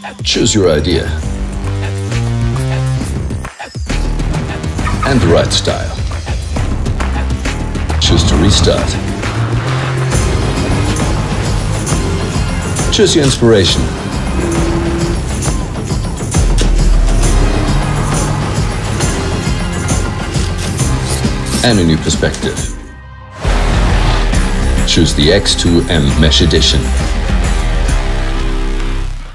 Choose your idea and the right style. Choose to restart. Choose your inspiration. And a new perspective. Choose the X2M Mesh Edition.